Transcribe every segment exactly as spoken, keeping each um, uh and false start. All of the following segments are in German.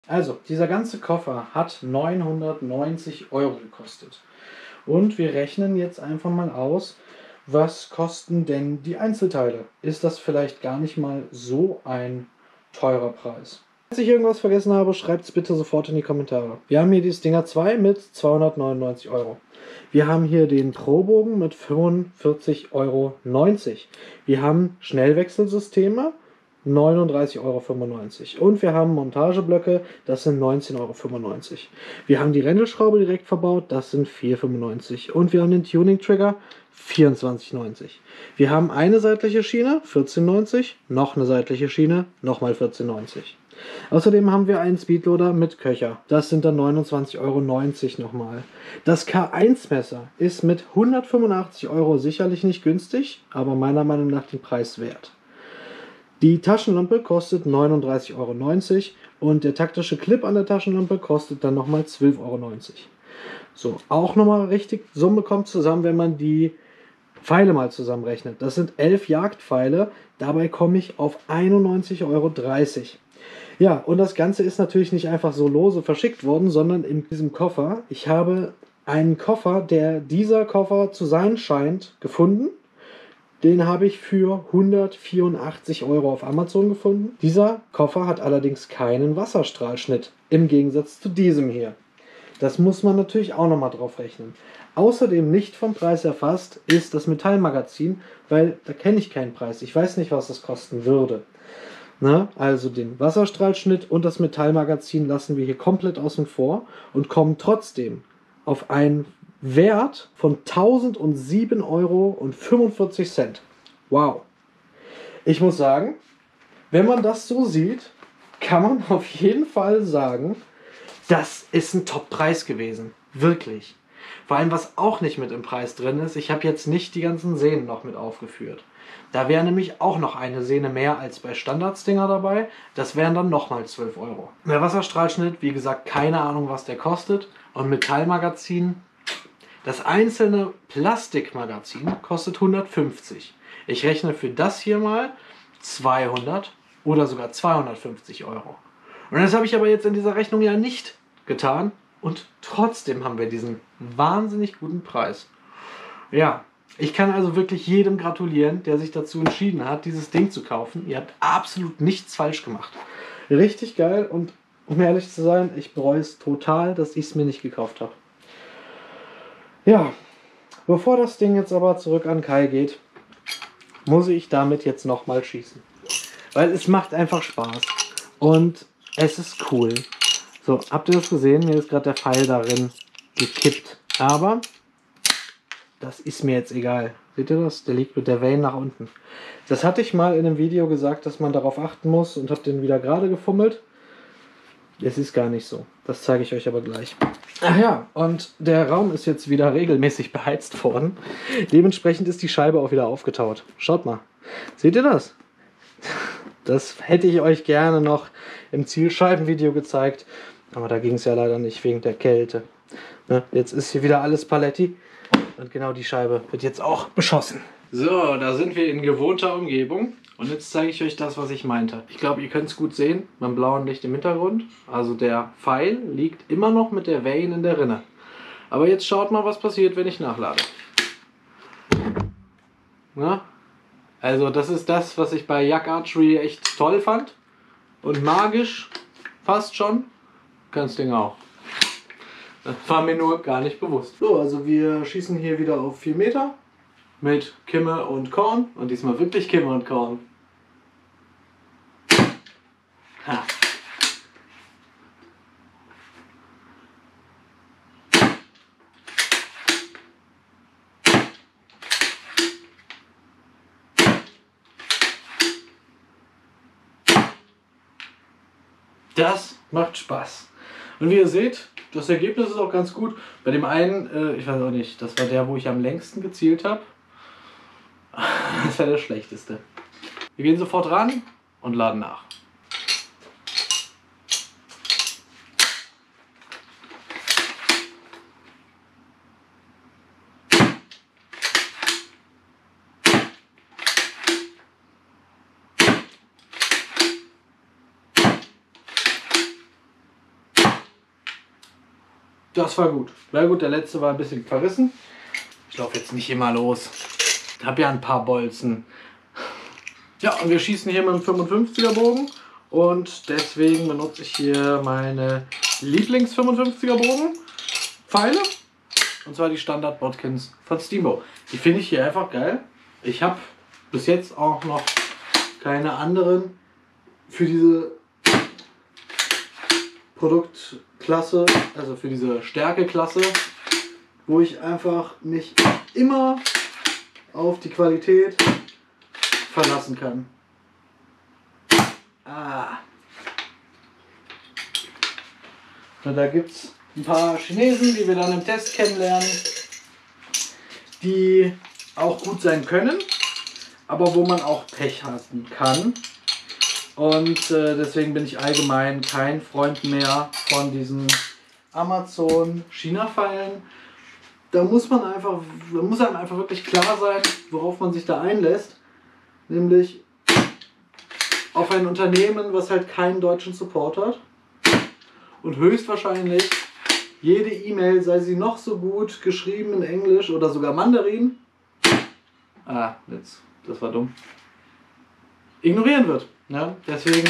Also, dieser ganze Koffer hat neunhundertneunzig Euro gekostet. Und wir rechnen jetzt einfach mal aus, was kosten denn die Einzelteile? Ist das vielleicht gar nicht mal so ein teurer Preis? Falls ich irgendwas vergessen habe, schreibt es bitte sofort in die Kommentare. Wir haben hier die Stinger zwei mit zweihundertneunundneunzig Euro. Wir haben hier den Pro-Bogen mit fünfundvierzig Euro neunzig. Wir haben Schnellwechselsysteme, neununddreißig Euro fünfundneunzig. Und wir haben Montageblöcke, das sind neunzehn Euro fünfundneunzig. Wir haben die Rändelschraube direkt verbaut, das sind vier Euro fünfundneunzig. Und wir haben den Tuning-Trigger, vierundzwanzig Euro neunzig. Wir haben eine seitliche Schiene, vierzehn Euro neunzig, noch eine seitliche Schiene, nochmal vierzehn Euro neunzig. Außerdem haben wir einen Speedloader mit Köcher. Das sind dann neunundzwanzig Euro neunzig nochmal. Das K eins Messer ist mit hundertfünfundachtzig Euro sicherlich nicht günstig, aber meiner Meinung nach den Preis wert. Die Taschenlampe kostet neununddreißig Euro neunzig und der taktische Clip an der Taschenlampe kostet dann nochmal zwölf Euro neunzig. So, auch nochmal richtig, Summe kommt zusammen, wenn man die Pfeile mal zusammenrechnet. Das sind elf Jagdpfeile, dabei komme ich auf einundneunzig Euro dreißig. Ja, und das Ganze ist natürlich nicht einfach so lose verschickt worden, sondern in diesem Koffer. Ich habe einen Koffer, der dieser Koffer zu sein scheint, gefunden. Den habe ich für hundertvierundachtzig Euro auf Amazon gefunden. Dieser Koffer hat allerdings keinen Wasserstrahlschnitt, im Gegensatz zu diesem hier. Das muss man natürlich auch nochmal drauf rechnen. Außerdem nicht vom Preis erfasst ist das Metallmagazin, weil da kenne ich keinen Preis. Ich weiß nicht, was das kosten würde. Na, also den Wasserstrahlschnitt und das Metallmagazin lassen wir hier komplett außen vor und kommen trotzdem auf einen Wert von tausendsieben Euro fünfundvierzig. Wow. Ich muss sagen, wenn man das so sieht, kann man auf jeden Fall sagen, das ist ein Top-Preis gewesen. Wirklich. Vor allem, was auch nicht mit im Preis drin ist, ich habe jetzt nicht die ganzen Sehnen noch mit aufgeführt. Da wäre nämlich auch noch eine Sehne mehr als bei Standard-Stinger dabei. Das wären dann nochmal zwölf Euro. Der Wasserstrahlschnitt, wie gesagt, keine Ahnung, was der kostet. Und Metallmagazin, das einzelne Plastikmagazin kostet hundertfünfzig. Ich rechne für das hier mal zweihundert oder sogar zweihundertfünfzig Euro. Und das habe ich aber jetzt in dieser Rechnung ja nicht getan. Und trotzdem haben wir diesen wahnsinnig guten Preis. Ja, ich kann also wirklich jedem gratulieren, der sich dazu entschieden hat, dieses Ding zu kaufen. Ihr habt absolut nichts falsch gemacht. Richtig geil und um ehrlich zu sein, ich bereue es total, dass ich es mir nicht gekauft habe. Ja, bevor das Ding jetzt aber zurück an Kai geht, muss ich damit jetzt nochmal schießen. Weil es macht einfach Spaß und es ist cool. So, habt ihr das gesehen? Mir ist gerade der Pfeil darin gekippt. Aber das ist mir jetzt egal. Seht ihr das? Der liegt mit der Vane nach unten. Das hatte ich mal in einem Video gesagt, dass man darauf achten muss und habe den wieder gerade gefummelt. Es ist gar nicht so. Das zeige ich euch aber gleich. Ach ja, und der Raum ist jetzt wieder regelmäßig beheizt worden. Dementsprechend ist die Scheibe auch wieder aufgetaut. Schaut mal. Seht ihr das? Das hätte ich euch gerne noch im Zielscheibenvideo gezeigt. Aber da ging es ja leider nicht wegen der Kälte. Ne? Jetzt ist hier wieder alles Paletti. Und genau die Scheibe wird jetzt auch beschossen. So, da sind wir in gewohnter Umgebung. Und jetzt zeige ich euch das, was ich meinte. Ich glaube, ihr könnt es gut sehen beim blauen Licht im Hintergrund. Also der Pfeil liegt immer noch mit der Vane in der Rinne. Aber jetzt schaut mal, was passiert, wenn ich nachlade. Na? Also das ist das, was ich bei Yak Archery echt toll fand. Und magisch fast schon. Kannst Ding auch. Das war mir nur gar nicht bewusst. So, also wir schießen hier wieder auf vier Meter mit Kimme und Korn. Und diesmal wirklich Kimme und Korn. Ha. Das macht Spaß. Und wie ihr seht, das Ergebnis ist auch ganz gut. Bei dem einen, äh, ich weiß auch nicht, das war der, wo ich am längsten gezielt habe. Das war der schlechteste. Wir gehen sofort ran und laden nach. Das war gut. War gut, der letzte war ein bisschen verrissen. Ich laufe jetzt nicht immer los. Ich habe ja ein paar Bolzen. Ja, und wir schießen hier mit einem fünfundfünfziger Bogen. Und deswegen benutze ich hier meine Lieblings-fünfundfünfziger Bogen Pfeile. Und zwar die Standard Bodkins von Steamboat. Die finde ich hier einfach geil. Ich habe bis jetzt auch noch keine anderen für diese Produktklasse, also für diese Stärkeklasse, wo ich einfach mich immer auf die Qualität verlassen kann. Ah. Und da gibt es ein paar Chinesen, die wir dann im Test kennenlernen, die auch gut sein können, aber wo man auch Pech haben kann. Und äh, deswegen bin ich allgemein kein Freund mehr von diesen Amazon-China-Pfeilen. Da muss man einfach, da muss einem einfach wirklich klar sein, worauf man sich da einlässt. Nämlich auf ein Unternehmen, was halt keinen deutschen Support hat. Und höchstwahrscheinlich jede E-Mail, sei sie noch so gut geschrieben in Englisch oder sogar Mandarin, ah, jetzt, das war dumm, ignorieren wird. Ja, deswegen,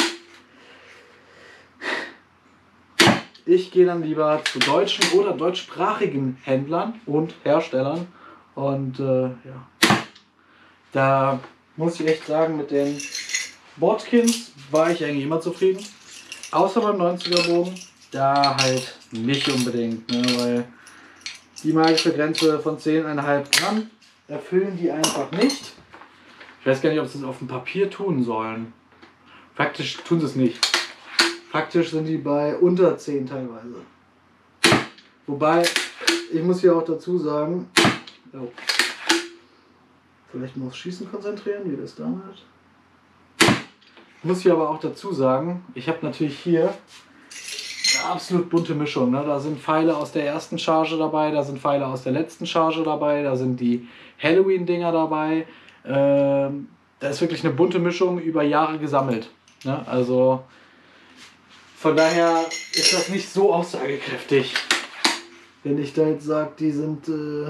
ich gehe dann lieber zu deutschen oder deutschsprachigen Händlern und Herstellern. Und äh, ja, da muss ich echt sagen, mit den Bodkins war ich eigentlich immer zufrieden. Außer beim neunziger Bogen, da halt nicht unbedingt, ne, weil die magische Grenze von zehn Komma fünf Gramm erfüllen die einfach nicht. Ich weiß gar nicht, ob sie es auf dem Papier tun sollen. Praktisch tun sie es nicht. Praktisch sind die bei unter zehn teilweise. Wobei, ich muss hier auch dazu sagen, oh, vielleicht mal aufs Schießen konzentrieren, wie das damit. Ich muss hier aber auch dazu sagen, ich habe natürlich hier eine absolut bunte Mischung. Ne? Da sind Pfeile aus der ersten Charge dabei, da sind Pfeile aus der letzten Charge dabei, da sind die Halloween-Dinger dabei. Ähm, da ist wirklich eine bunte Mischung über Jahre gesammelt. Ne? Also von daher ist das nicht so aussagekräftig, wenn ich da jetzt sage, die sind... Äh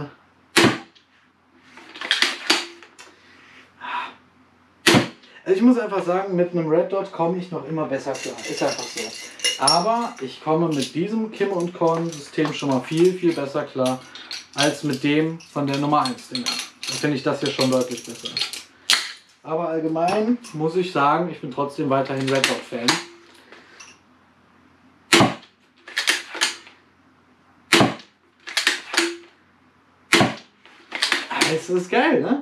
Also ich muss einfach sagen, mit einem Red Dot komme ich noch immer besser klar. Ist einfach so. Aber ich komme mit diesem Kim und Korn System schon mal viel, viel besser klar als mit dem von der Nummer eins Dinger. Da finde ich das hier schon deutlich besser. Aber allgemein muss ich sagen, ich bin trotzdem weiterhin Red Dot Fan. Aber es ist geil, ne?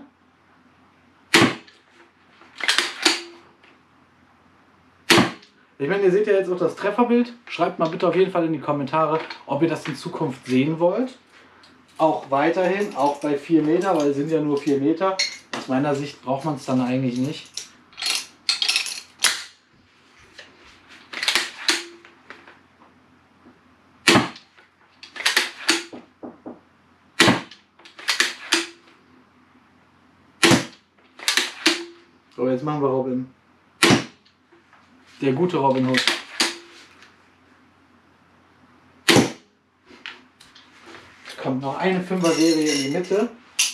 Ich meine, ihr seht ja jetzt auch das Trefferbild. Schreibt mal bitte auf jeden Fall in die Kommentare, ob ihr das in Zukunft sehen wollt. Auch weiterhin, auch bei vier Meter, weil es sind ja nur vier Meter. Aus meiner Sicht braucht man es dann eigentlich nicht. So, jetzt machen wir Robin. Der gute Robin Hood. Kommt noch eine Fünfer-Serie in die Mitte.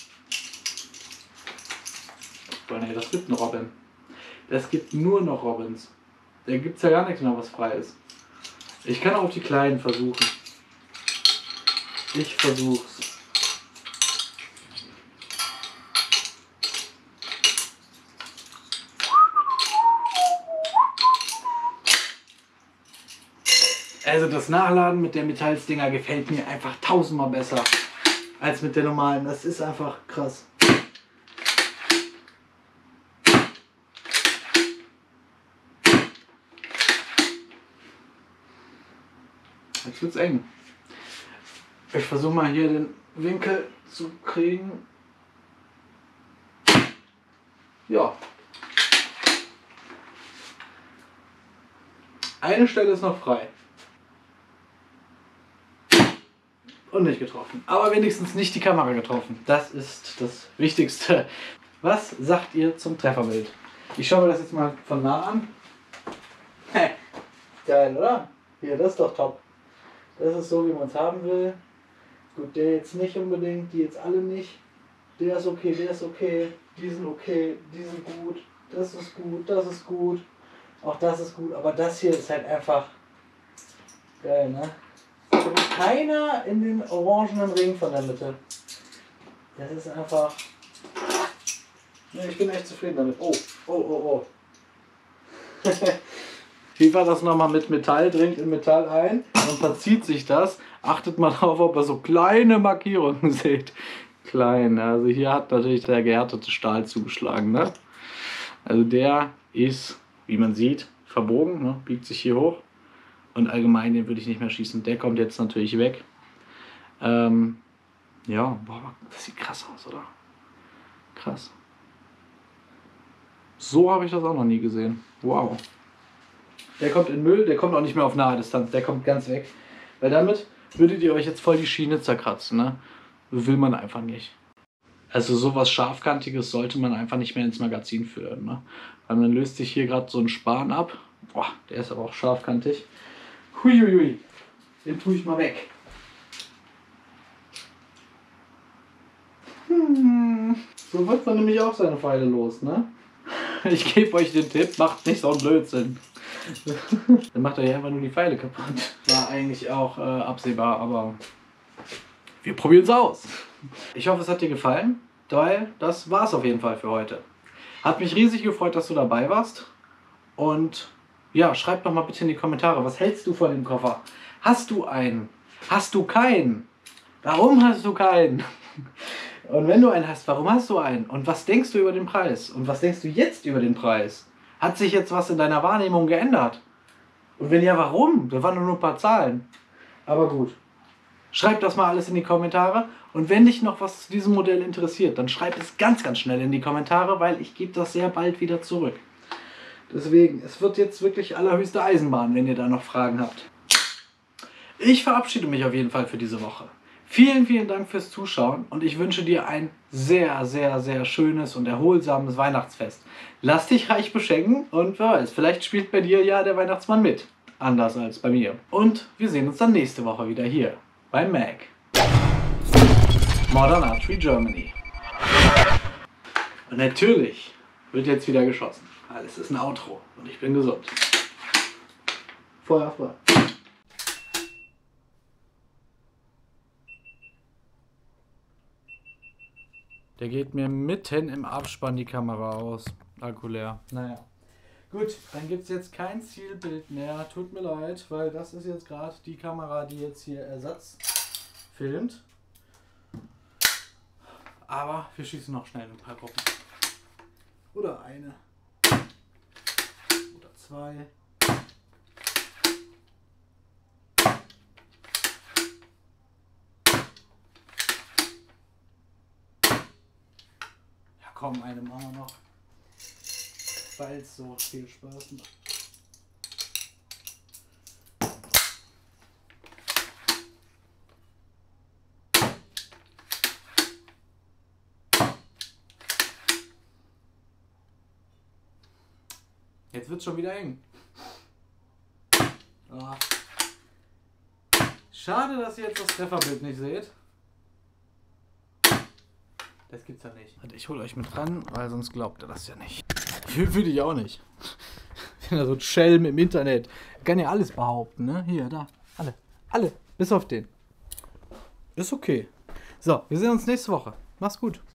Oh ne, das gibt einen Robin. Das gibt nur noch Robins. Da gibt es ja gar nichts mehr, was frei ist. Ich kann auch auf die Kleinen versuchen. Ich versuch's. Also das Nachladen mit der Metallsdinger gefällt mir einfach tausendmal besser als mit der normalen. Das ist einfach krass. Jetzt wird's eng. Ich versuche mal hier den Winkel zu kriegen. Ja. Eine Stelle ist noch frei. Und nicht getroffen. Aber wenigstens nicht die Kamera getroffen. Das ist das Wichtigste. Was sagt ihr zum Trefferbild? Ich schaue mir das jetzt mal von nah an. Geil, oder? Hier, das ist doch top. Das ist so, wie man es haben will. Gut, der jetzt nicht unbedingt, die jetzt alle nicht. Der ist okay, der ist okay, die sind okay, die sind gut, das ist gut, das ist gut, auch das ist gut, aber das hier ist halt einfach geil, ne? Da kommt keiner in den orangenen Ring von der Mitte. Das ist einfach... Ne, ich bin echt zufrieden damit. Oh, oh, oh, oh. FIFA das nochmal mit Metall, dringt in Metall ein und verzieht sich das. Achtet mal drauf, ob ihr so kleine Markierungen seht. Klein, also hier hat natürlich der gehärtete Stahl zugeschlagen, ne? Also der ist, wie man sieht, verbogen, ne? Biegt sich hier hoch. Und allgemein, den würde ich nicht mehr schießen. Der kommt jetzt natürlich weg. Ähm, ja, boah, das sieht krass aus, oder? Krass. So habe ich das auch noch nie gesehen. Wow. Der kommt in Müll, der kommt auch nicht mehr auf nahe Distanz, der kommt ganz weg. Weil damit würdet ihr euch jetzt voll die Schiene zerkratzen, ne? Will man einfach nicht. Also sowas Scharfkantiges sollte man einfach nicht mehr ins Magazin führen, ne? Weil dann löst sich hier gerade so ein Span ab. Boah, der ist aber auch scharfkantig. Huiuiui, den tue ich mal weg. Hm. So wird man nämlich auch seine Pfeile los, ne? Ich gebe euch den Tipp, macht nicht so einen Blödsinn. Dann macht euch einfach nur die Pfeile kaputt. War eigentlich auch äh, absehbar, aber wir probieren es aus. Ich hoffe, es hat dir gefallen, weil das war es auf jeden Fall für heute. Hat mich riesig gefreut, dass du dabei warst. Und ja, schreib doch mal bitte in die Kommentare, was hältst du von dem Koffer? Hast du einen? Hast du keinen? Warum hast du keinen? Und wenn du einen hast, warum hast du einen? Und was denkst du über den Preis? Und was denkst du jetzt über den Preis? Hat sich jetzt was in deiner Wahrnehmung geändert? Und wenn ja, warum? Da waren nur ein paar Zahlen. Aber gut. Schreib das mal alles in die Kommentare. Und wenn dich noch was zu diesem Modell interessiert, dann schreib es ganz, ganz schnell in die Kommentare, weil ich gebe das sehr bald wieder zurück. Deswegen, es wird jetzt wirklich allerhöchste Eisenbahn, wenn ihr da noch Fragen habt. Ich verabschiede mich auf jeden Fall für diese Woche. Vielen, vielen Dank fürs Zuschauen und ich wünsche dir ein sehr, sehr, sehr schönes und erholsames Weihnachtsfest. Lass dich reich beschenken und wer weiß, vielleicht spielt bei dir ja der Weihnachtsmann mit. Anders als bei mir. Und wir sehen uns dann nächste Woche wieder hier bei Mag. Modern Archery Germany. Und natürlich wird jetzt wieder geschossen. Alles ist ein Outro und ich bin gesund. Feuer frei. Der geht mir mitten im Abspann die Kamera aus. Akku leer. Naja. Gut, dann gibt es jetzt kein Zielbild mehr. Tut mir leid, weil das ist jetzt gerade die Kamera, die jetzt hier Ersatz filmt. Aber wir schießen noch schnell ein paar Gruppen. Oder eine. Oder zwei. Ja komm, eine machen wir noch. Weil es so viel Spaß macht. Jetzt wird es schon wieder eng. Oh. Schade, dass ihr jetzt das Trefferbild nicht seht. Das gibt's ja nicht. Ich hole euch mit ran, weil sonst glaubt ihr das ja nicht. Würde ich auch nicht. Ich bin ja so ein Schelm im Internet. Ich kann ja alles behaupten, ne? Hier, da. Alle. Alle. Bis auf den. Ist okay. So, wir sehen uns nächste Woche. Mach's gut.